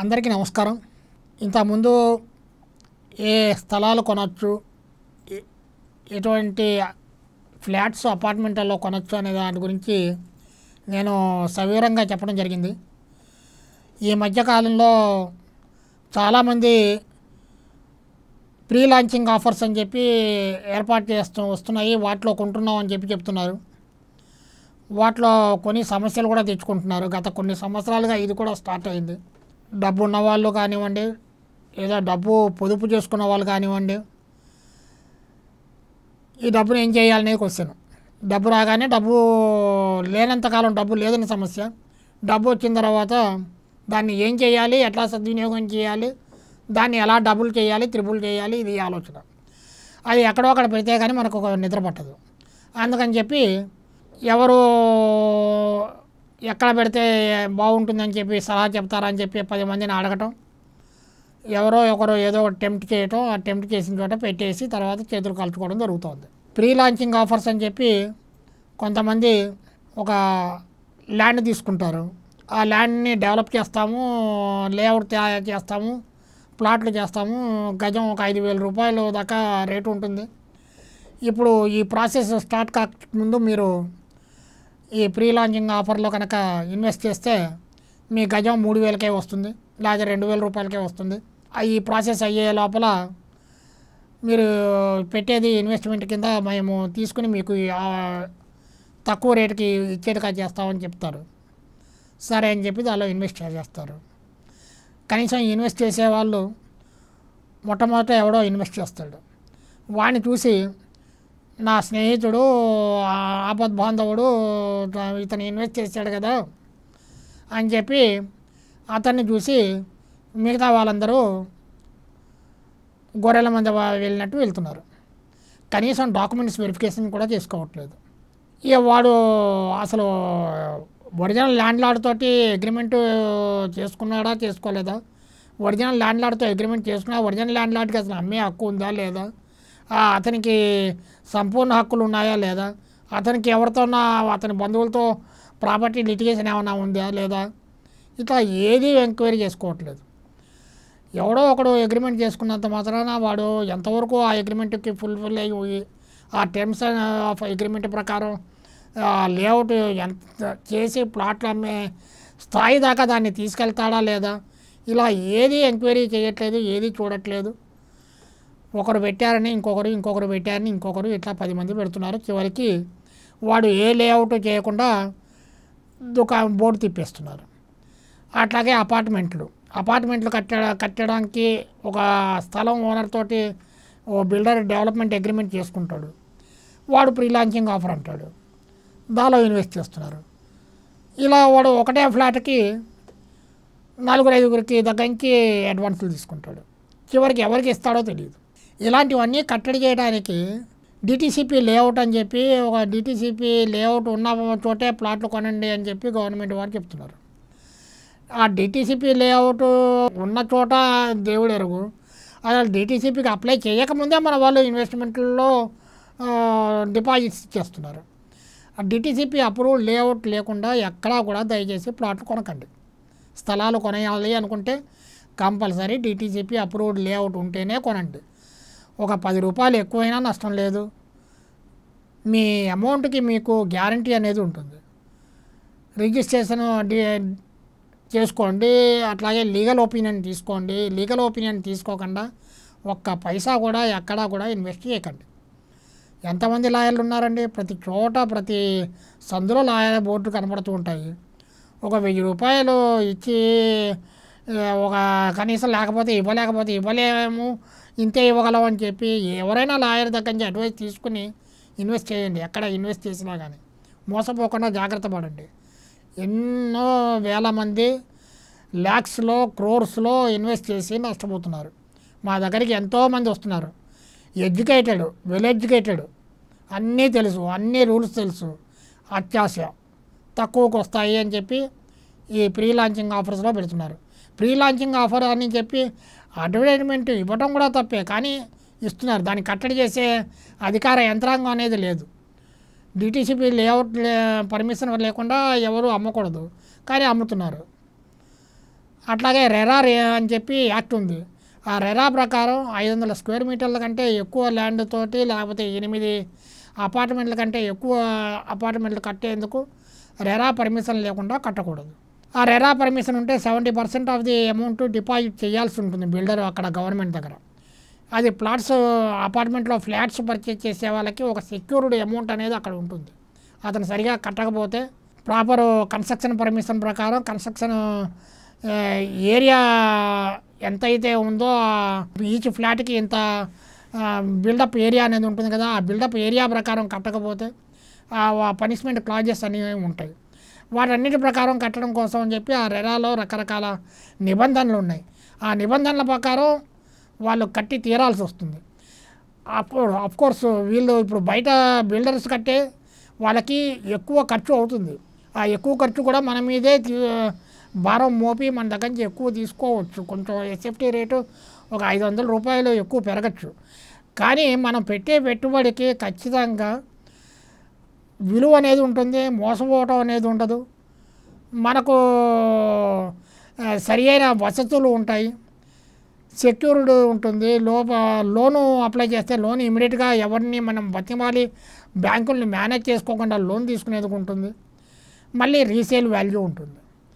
అందరికీ నమస్కారం. ఇంతకుముందు ఏ స్థలాలు కొనొచ్చు, ఎటువంటి ఫ్లాట్స్ అపార్ట్మెంట్లలో కొనొచ్చు అనే దాని గురించి నేను సవివరంగా చెప్పడం జరిగింది. ఈ మధ్యకాలంలో చాలామంది ప్రీ లాంచింగ్ ఆఫర్స్ అని చెప్పి ఏర్పాటు వస్తున్నాయి, వాటిలో కొంటున్నాం అని చెప్పి చెప్తున్నారు. వాటిలో కొన్ని సమస్యలు కూడా తెచ్చుకుంటున్నారు. గత కొన్ని సంవత్సరాలుగా ఇది కూడా స్టార్ట్ అయింది. డబ్బు ఉన్నవాళ్ళు కానివ్వండి, లేదా డబ్బు పొదుపు చేసుకున్న వాళ్ళు కానివ్వండి, ఈ డబ్బును ఏం చేయాలనేది క్వశ్చన్. డబ్బు రాగానే డబ్బు లేనంతకాలం డబ్బు లేదని సమస్య. డబ్బు వచ్చిన తర్వాత దాన్ని ఏం చేయాలి, ఎట్లా సద్వినియోగం చేయాలి, దాన్ని ఎలా డబుల్ చేయాలి, త్రిబుల్ చేయాలి, ఇది ఆలోచన. అది ఎక్కడో అక్కడ పెడితే కానీ మనకు ఒక నిద్ర పట్టదు. అందుకని చెప్పి ఎవరు ఎక్కడ పెడితే బాగుంటుందని చెప్పి సలహా చెప్తారని చెప్పి 10 మందిని అడగటం, ఎవరో ఒకరు ఏదో టెంప్ట్ చేయటం, ఆ టెంప్ట్ చేసిన చోట పెట్టేసి తర్వాత చేతులు కలుపుకోవడం జరుగుతుంది. ప్రీ లాంచింగ్ ఆఫర్స్ అని చెప్పి కొంతమంది ఒక ల్యాండ్ తీసుకుంటారు. ఆ ల్యాండ్ని డెవలప్ చేస్తాము, లేఅవుట్ తయారు చేస్తాము, ప్లాట్లు చేస్తాము, గజం ఒక 5,000 రూపాయలు దాకా రేటు ఉంటుంది. ఇప్పుడు ఈ ప్రాసెస్ స్టార్ట్ కాకముందు మీరు ఈ ప్రీ లాంచింగ్ ఆఫర్లో కనుక ఇన్వెస్ట్ చేస్తే మీ గజం 3,000కే వస్తుంది, లేదా 2,000 రూపాయలకే వస్తుంది. ఈ ప్రాసెస్ అయ్యే లోపల మీరు పెట్టేది ఇన్వెస్ట్మెంట్ కింద మేము తీసుకుని మీకు తక్కువ రేటుకి ఇచ్చేట్టుగా చేస్తామని చెప్తారు. సరే అని చెప్పి దానిలో ఇన్వెస్ట్ చేస్తారు. కనీసం ఇన్వెస్ట్ చేసేవాళ్ళు మొట్టమొదట ఎవడో ఇన్వెస్ట్ చేస్తాడు. వాడిని చూసి నా స్నేహితుడు ఆపద్బాంధవుడు ఇతను ఇన్వెస్ట్ చేశాడు కదా అని చెప్పి అతన్ని చూసి మిగతా వాళ్ళందరూ గొర్రెల మంద వెళ్ళినట్టు వెళ్తున్నారు. కనీసం డాక్యుమెంట్స్ వెరిఫికేషన్ కూడా చేసుకోవట్లేదు. ఇక వాడు అసలు ఒరిజినల్ ల్యాండ్ లార్డ్ తోటి అగ్రిమెంట్ చేసుకున్నాడా చేసుకోలేదా, ఒరిజినల్ ల్యాండ్ లార్డ్తో అగ్రిమెంట్ చేసుకున్నా ఒరిజినల్ ల్యాండ్ లార్డ్కి అసలు అమ్మే హక్కు ఉందా లేదా, అతనికి సంపూర్ణ హక్కులు ఉన్నాయా లేదా, అతనికి ఎవరితోన్నా అతని బంధువులతో ప్రాపర్టీ లిటిగేషన్ ఏమైనా ఉందా లేదా, ఇట్లా ఏది ఎంక్వైరీ చేసుకోవట్లేదు. ఎవడో ఒకడు అగ్రిమెంట్ చేసుకున్నంత మాత్రాన వాడు ఎంతవరకు ఆ అగ్రిమెంట్కి ఫుల్ఫిల్ అయ్యి ఆ టర్మ్స్ ఆఫ్ అగ్రిమెంట్ ప్రకారం లేఅవుట్ ఎంత చేసి ప్లాట్లు అమ్మే స్థాయి దాకా దాన్ని తీసుకెళ్తాడా లేదా, ఇలా ఏది ఎంక్వైరీ చేయట్లేదు, ఏది చూడట్లేదు. ఒకరు పెట్టారని ఇంకొకరు పెట్టారని ఇంకొకరు, ఇట్లా 10 మంది పెడుతున్నారు. చివరికి వాడు ఏ లేఅవుట్ చేయకుండా బోర్డు తిప్పేస్తున్నారు. అట్లాగే అపార్ట్మెంట్లు కట్టడానికి ఒక స్థలం ఓనర్ తోటి ఓ బిల్డర్ డెవలప్మెంట్ అగ్రిమెంట్ చేసుకుంటాడు. వాడు ప్రీ లాంచింగ్ ఆఫర్ అంటాడు, దానిలో ఇన్వెస్ట్ చేస్తున్నారు. ఇలా వాడు ఒకటే ఫ్లాట్కి 4-5గురికి దగ్గరికి అడ్వాన్సులు తీసుకుంటాడు. చివరికి ఎవరికి ఇస్తాడో తెలియదు. ఇలాంటివన్నీ కట్టడి చేయడానికి డిటీసీపీ లేఅవుట్ అని చెప్పి ఒక డిటీసీపీ లేఅవుట్ ఉన్న చోటే ప్లాట్లు కొనండి అని చెప్పి గవర్నమెంట్ వారు చెప్తున్నారు. ఆ డిటీసీపీ లేఅవుట్ ఉన్న చోట దేవుడు ఎరుగు. అసలు డిటీసీపీకి అప్లై చేయకముందే మన వాళ్ళు ఇన్వెస్ట్మెంట్లో డిపాజిట్స్ ఇచ్చేస్తున్నారు. ఆ డిటీసీపీ అప్రూవ్డ్ లేఅవుట్ లేకుండా ఎక్కడా కూడా దయచేసి ప్లాట్లు కొనకండి. స్థలాలు కొనేయాలి అనుకుంటే కంపల్సరీ డిటీసీపీ అప్రూవ్డ్ లేఅవుట్ ఉంటేనే కొనండి. ఒక 10 రూపాయలు ఎక్కువైనా నష్టం లేదు. మీ అమౌంట్కి మీకు గ్యారంటీ అనేది ఉంటుంది. రిజిస్ట్రేషన్ చేసుకోండి, అట్లాగే లీగల్ ఒపీనియన్ తీసుకోండి. లీగల్ ఒపీనియన్ తీసుకోకుండా ఒక్క పైసా కూడా ఎక్కడా కూడా ఇన్వెస్ట్ చేయకండి. ఎంతమంది లాయర్లు ఉన్నారండి, ప్రతి చోట ప్రతి సందులో లాయర్ బోర్డు కనపడుతూ ఉంటాయి. ఒక 1000 రూపాయలు ఇచ్చి ఒక కనీసం లేకపోతే ఇవ్వలేము, ఇంతే ఇవ్వగలం అని చెప్పి ఎవరైనా లాయర్ దగ్గర నుంచి అడ్వైస్ తీసుకుని ఇన్వెస్ట్ చేయండి. ఎక్కడ ఇన్వెస్ట్ చేసినా కానీ మోసపోకుండా జాగ్రత్త పడండి. ఎన్నో వేల మంది ల్యాక్స్లో క్రోర్స్లో ఇన్వెస్ట్ చేసి నష్టపోతున్నారు. మా దగ్గరికి ఎంతోమంది వస్తున్నారు, ఎడ్యుకేటెడ్, వెల్ ఎడ్యుకేటెడ్, అన్నీ తెలుసు, అన్ని రూల్స్ తెలుసు, అత్యాశ తక్కువకు వస్తాయి అని చెప్పి ఈ ప్రీ లాంచింగ్ ఆఫర్స్లో పెడుతున్నారు. ప్రీ లాంచింగ్ ఆఫర్ అని చెప్పి అడ్వర్టైజ్మెంట్ ఇవ్వటం కూడా తప్పే, కానీ ఇస్తున్నారు. దాన్ని కట్టడి చేసే అధికార యంత్రాంగం అనేది లేదు. డిటీసీపీ లేఅవుట్ పర్మిషన్ లేకుండా ఎవరు అమ్మకూడదు, కానీ అమ్ముతున్నారు. అట్లాగే రెరా అని చెప్పి యాక్ట్ ఉంది. ఆ రెరా ప్రకారం 500 స్క్వేర్ మీటర్ల కంటే ఎక్కువ ల్యాండ్ తోటి లేకపోతే 8 అపార్ట్మెంట్ల కంటే ఎక్కువ అపార్ట్మెంట్లు కట్టేందుకు రెరా పర్మిషన్ లేకుండా కట్టకూడదు. ఆ రెరా పర్మిషన్ ఉంటే 70% ఆఫ్ ది అమౌంట్ డిపాజిట్ చేయాల్సి ఉంటుంది బిల్డర్ అక్కడ గవర్నమెంట్ దగ్గర. అది ప్లాట్స్ అపార్ట్మెంట్లో ఫ్లాట్స్ పర్చేజ్ చేసే వాళ్ళకి ఒక సెక్యూర్డ్ అమౌంట్ అనేది అక్కడ ఉంటుంది. అతను సరిగా కట్టకపోతే ప్రాపర్ కన్స్ట్రక్షన్ పర్మిషన్ ప్రకారం కన్స్ట్రక్షన్ ఏరియా ఎంతైతే ఉందో ఈచ్ ఫ్లాట్కి ఇంత బిల్డప్ ఏరియా అనేది ఉంటుంది కదా, ఆ బిల్డప్ ఏరియా ప్రకారం కట్టకపోతే పనిష్మెంట్ క్లాజెస్ అనేవి ఉంటాయి. వాటన్నిటి ప్రకారం కట్టడం కోసం అని చెప్పి ఆ రెరాలో రకరకాల నిబంధనలు ఉన్నాయి. ఆ నిబంధనల ప్రకారం వాళ్ళు కట్టి తీరాల్సి వస్తుంది. అఫ్కోర్స్ వీళ్ళు ఇప్పుడు బయట బిల్డర్స్ కట్టే వాళ్ళకి ఎక్కువ ఖర్చు అవుతుంది. ఆ ఎక్కువ ఖర్చు కూడా మన మీదే భారం మోపి మన దగ్గర నుంచి ఎక్కువ తీసుకోవచ్చు. కొంచెం ఎస్ఎఫ్టీ రేటు ఒక 500 రూపాయలు ఎక్కువ పెరగచ్చు. కానీ మనం పెట్టే పెట్టుబడికి ఖచ్చితంగా విలువ అనేది ఉంటుంది, మోసపోవటం అనేది ఉండదు. మనకు సరి అయిన వసతులు ఉంటాయి, సెక్యూర్డ్ ఉంటుంది. లోను అప్లై చేస్తే లోన్ ఇమీడియట్గా ఎవరిని మనం బతిమాలి బ్యాంకుల్ని మేనేజ్ చేసుకోకుండా లోన్ తీసుకునేందుకు ఉంటుంది. మళ్ళీ రీసేల్ వాల్యూ ఉంటుంది.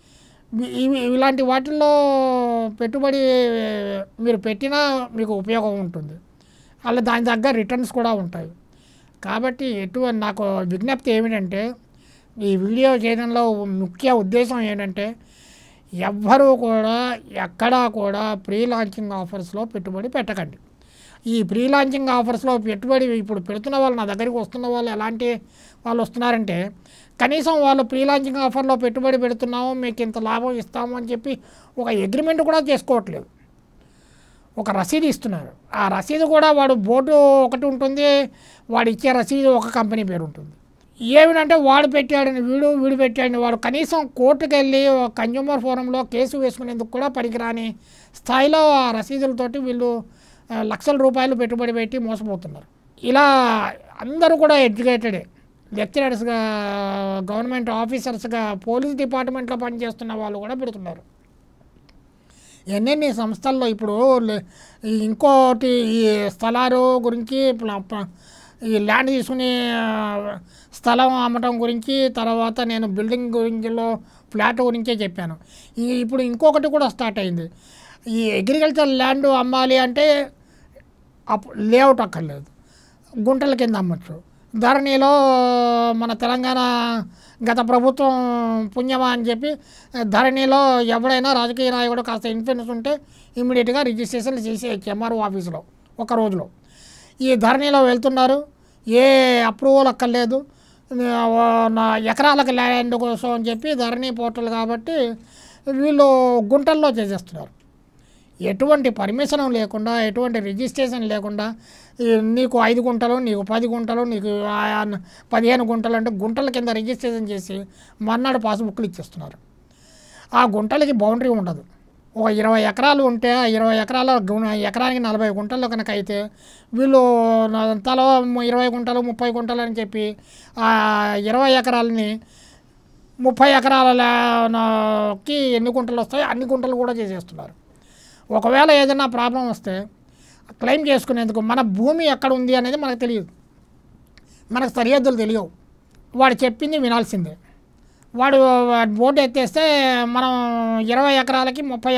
ఇలాంటి వాటిల్లో పెట్టుబడి మీరు పెట్టినా మీకు ఉపయోగం ఉంటుంది. అలా దాని తగ్గ రిటర్న్స్ కూడా ఉంటాయి. కాబట్టి నాకు విజ్ఞప్తి ఏమిటంటే, ఈ వీడియో చేయడంలో ముఖ్య ఉద్దేశం ఏంటంటే, ఎవ్వరూ కూడా ఎక్కడా కూడా ప్రీ లాంచింగ్ ఆఫర్స్లో పెట్టుబడి పెట్టకండి. ఈ ప్రీ లాంచింగ్ ఆఫర్స్లో పెట్టుబడి ఇప్పుడు పెడుతున్న వాళ్ళు, నా దగ్గరికి వస్తున్న వాళ్ళు ఎలాంటి వాళ్ళు వస్తున్నారంటే, కనీసం వాళ్ళు ప్రీ లాంచింగ్ ఆఫర్లో పెట్టుబడి పెడుతున్నాము, మీకు ఇంత లాభం ఇస్తాము అని చెప్పి ఒక అగ్రిమెంట్ కూడా చేసుకోవట్లేదు. ఒక రసీదు ఇస్తున్నారు. ఆ రసీదు కూడా వాడు బోర్డు ఒకటి ఉంటుంది, వాడు ఇచ్చే రసీదు ఒక కంపెనీ పేరు ఉంటుంది. ఏమిటంటే వాడు పెట్టాడని వీడు పెట్టాడని వాడు కనీసం కోర్టుకు వెళ్ళి కన్జ్యూమర్ ఫోరంలో కేసు వేసుకునేందుకు కూడా పనికిరాని స్థాయిలో ఆ రసీదులతోటి వీళ్ళు లక్షల రూపాయలు పెట్టుబడి పెట్టి మోసపోతున్నారు. ఇలా అందరూ కూడా ఎడ్యుకేటెడే, లెక్చరర్స్గా, గవర్నమెంట్ ఆఫీసర్స్గా, పోలీస్ డిపార్ట్మెంట్లో పనిచేస్తున్న వాళ్ళు కూడా పెడుతున్నారు. ఎన్నెన్ని సంస్థల్లో ఇప్పుడు ఇంకోటి ఈ స్థలాలు గురించి, ఈ ల్యాండ్ తీసుకుని స్థలం అమ్మటం గురించి, తర్వాత నేను బిల్డింగ్ గురించిలో ఫ్లాట్ గురించే చెప్పాను. ఇప్పుడు ఇంకొకటి కూడా స్టార్ట్ అయింది. ఈ అగ్రికల్చర్ ల్యాండ్ అమ్మాలి అంటే లేఅవుట్ అక్కర్లేదు, గుంటల కింద అమ్మచ్చు. ధరణిలో మన తెలంగాణ గత ప్రభుత్వం పుణ్యమా అని చెప్పి ధరణిలో ఎవడైనా రాజకీయ నాయకుడు కాస్త ఇన్ఫ్లుయెన్స్ ఉంటే ఇమ్మీడియట్గా రిజిస్ట్రేషన్ చేసేయచ్చు ఎంఆర్ఓ ఆఫీసులో ఒక రోజులో. ఈ ధరణిలో వెళ్తున్నారు, ఏ అప్రూవల్ అక్కర్లేదు, ఎకరాలకు ల్యాండ్ కోసం అని చెప్పి ధరణి పోర్టల్ కాబట్టి వీళ్ళు గుంటల్లో చేసేస్తున్నారు. ఎటువంటి పర్మిషన్ లేకుండా, ఎటువంటి రిజిస్ట్రేషన్ లేకుండా నీకు 5 గుంటలు, నీకు 10 గుంటలు, నీకు 15 గుంటలు అంటే గుంటల కింద రిజిస్ట్రేషన్ చేసి మర్నాడు పాస్బుక్లు ఇచ్చేస్తున్నారు. ఆ గుంటలకి బౌండరీ ఉండదు. ఒక 20 ఎకరాలు ఉంటే ఆ 20 ఎకరాల ఎకరానికి 40 గుంటలు కనుక అయితే వీళ్ళు తలో 20 గుంటలు 30 గుంటలు అని చెప్పి ఆ 20 ఎకరాలని 30 ఎకరాలకి ఎన్ని గుంటలు వస్తాయో అన్ని గుంటలు కూడా చేసేస్తున్నారు. ఒకవేళ ఏదైనా ప్రాబ్లం వస్తే క్లెయిమ్ చేసుకునేందుకు మన భూమి ఎక్కడ ఉంది అనేది మనకు తెలియదు, మనకు సరిహద్దులు తెలియవు. వాడు చెప్పింది వినాల్సిందే. వాడు బోర్డు ఎత్తేస్తే మనం 20 ఎకరాలకి 30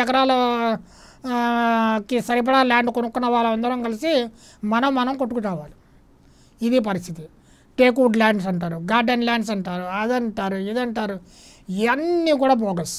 ఎకరాలకి సరిపడా ల్యాండ్ కొనుక్కున్న వాళ్ళందరం కలిసి మనం కొట్టుకురావాలి. ఇది పరిస్థితి. టేక్వుడ్ ల్యాండ్స్ అంటారు, గార్డెన్ ల్యాండ్స్ అంటారు, అదంటారు, ఇదంటారు. ఇవన్నీ కూడా బోగస్.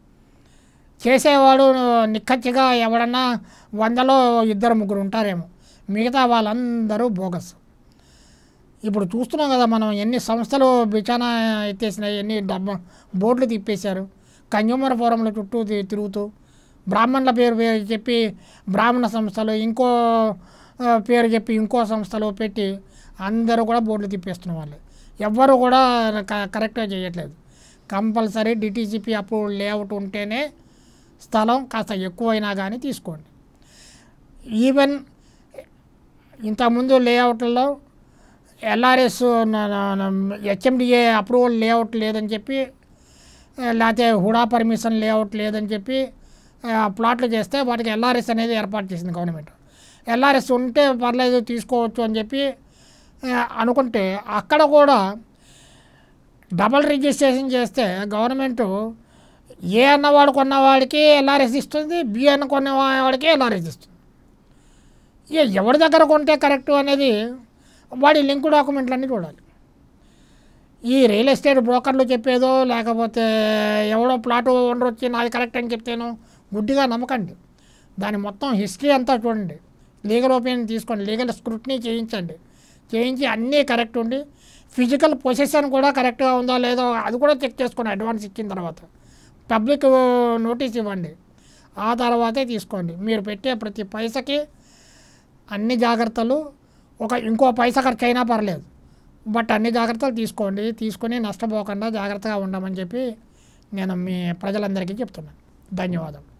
చేసేవాడు నిక్కచ్చిగా ఎవడన్నా 100లో 2-3 ఉంటారేమో, మిగతా వాళ్ళందరూ బోగస్. ఇప్పుడు చూస్తున్నాం కదా మనం, ఎన్ని సంస్థలు బిచానా ఎత్తేసినాయి, ఎన్ని బోర్డులు తిప్పేశారు. కన్జ్యూమర్ ఫోరంల చుట్టూ తిరుగుతూ బ్రాహ్మణుల పేరు చెప్పి బ్రాహ్మణ సంస్థలు, ఇంకో పేరు చెప్పి ఇంకో సంస్థలు పెట్టి అందరూ కూడా బోర్డులు తిప్పేస్తున్న వాళ్ళే. ఎవ్వరు కూడా కరెక్ట్గా చేయట్లేదు. కంపల్సరీ డిటీసీపీ అప్రూవల్ లేఅవుట్ ఉంటేనే స్థలం కాస్త ఎక్కువైనా కానీ తీసుకోండి. ఈవెన్ ఇంతకుముందు లేఅవుట్లలో ఎల్ఆర్ఎస్ హెచ్ఎండిఏ అప్రూవల్ లేఅవుట్ లేదని చెప్పి, లేకపోతే హుడా పర్మిషన్ లేఅవుట్ లేదని చెప్పి ప్లాట్లు చేస్తే వాటికి ఎల్ఆర్ఎస్ అనేది ఏర్పాటు చేసింది గవర్నమెంట్. ఎల్ఆర్ఎస్ ఉంటే పర్లేదు తీసుకోవచ్చు అని చెప్పి అనుకుంటే అక్కడ కూడా డబల్ రిజిస్ట్రేషన్ చేస్తే గవర్నమెంటు ఏ అన్నవాడు కొన్నవాడికి ఎల్ఆర్ఎస్ ఇస్తుంది, బి అన్న కొన్నవాడికి ఎల్ఆర్ఎస్ ఇస్తుంది. ఇక ఎవరి దగ్గర కొంటే కరెక్టు అనేది వాడి లింక్ డాక్యుమెంట్లన్నీ చూడాలి. ఈ రియల్ ఎస్టేట్ బ్రోకర్లు చెప్పేదో లేకపోతే ఎవడో ప్లాటు ఓనర్ వచ్చి నాది కరెక్ట్ అని చెప్తేనో గుడ్డిగా నమ్మకండి. దాని మొత్తం హిస్టరీ అంతా చూడండి, లీగల్ ఒపీనియన్ తీసుకోండి, లీగల్ స్క్రూటినీ చేయించి అన్నీ కరెక్ట్ ఉండి ఫిజికల్ పొజిషన్ కూడా కరెక్ట్గా ఉందో లేదో అది కూడా చెక్ చేసుకోండి. అడ్వాన్స్ ఇచ్చిన తర్వాత పబ్లిక్ నోటీస్ ఇవ్వండి, ఆ తర్వాతే తీసుకోండి. మీరు పెట్టే ప్రతి పైసకి అన్ని జాగ్రత్తలు, ఇంకో పైసా ఖర్చు అయినా పర్లేదు, బట్ అన్ని జాగ్రత్తలు తీసుకొని నష్టపోకుండా జాగ్రత్తగా ఉండమని చెప్పి నేను మీ ప్రజలందరికీ చెప్తున్నాను. ధన్యవాదాలు.